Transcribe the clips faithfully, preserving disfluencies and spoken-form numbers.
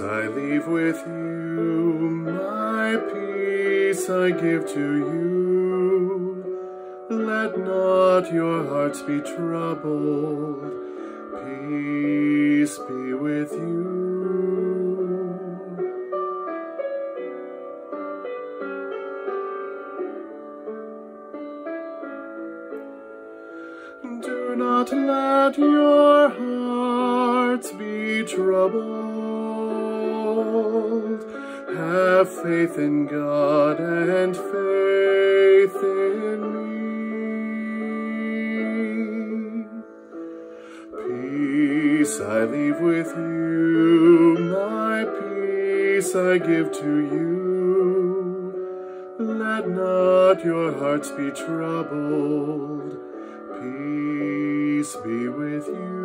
I leave with you, my peace I give to you. Let not your hearts be troubled, peace be with you. Do not let your hearts be troubled. Have faith in God and faith in me. Peace I leave with you, my peace I give to you. Let not your hearts be troubled, peace be with you.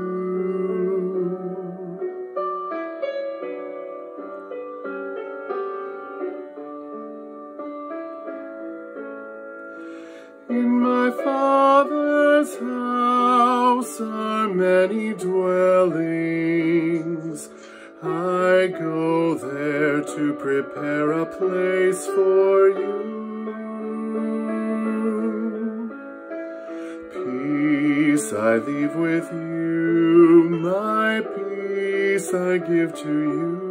In my Father's house are many dwellings. I go there to prepare a place for you. Peace I leave with you, my peace I give to you.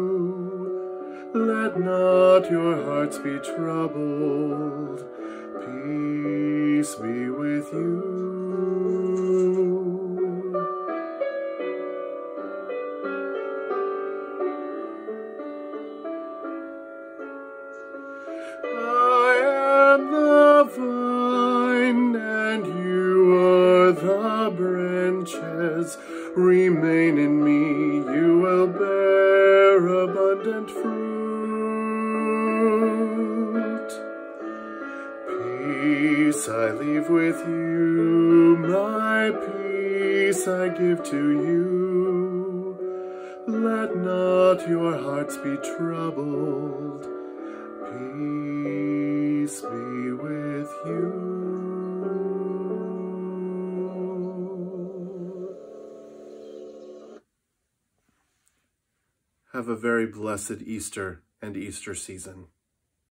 Let not your hearts be troubled, peace be with you. I am the vine and you are the branches. Remain in me, you will bear abundant fruit. Peace I leave with you, my peace I give to you. Let not your hearts be troubled, peace be with you. Have a very blessed Easter and Easter season.